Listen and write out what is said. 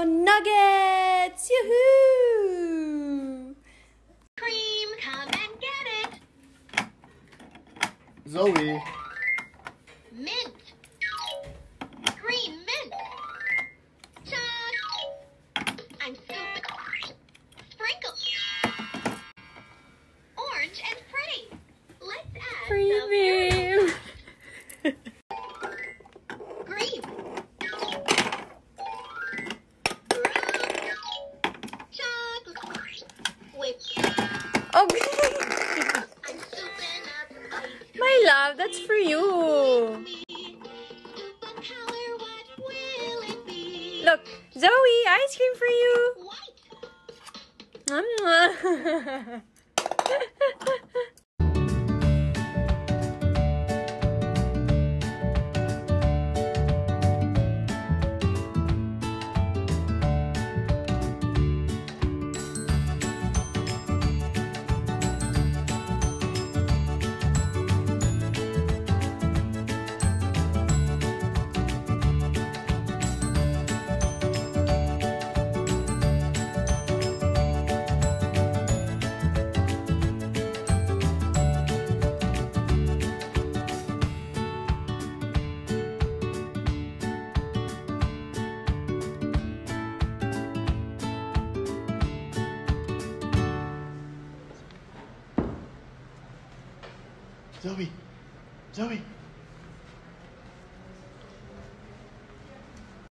nuggets! Yoo-hoo! Cream, come and get it. Zoe. Mint. Green mint. Chuck. I'm scooping. Sprinkle. Orange and pretty. Let's add some Cream! green. Chocolate. Whipped. Okay. I'm scooping up ice cream. My love, that's for you. Scoop a color, what will it be? Look, Zoe, ice cream for you. White. Mwah. Zoe. Zoe.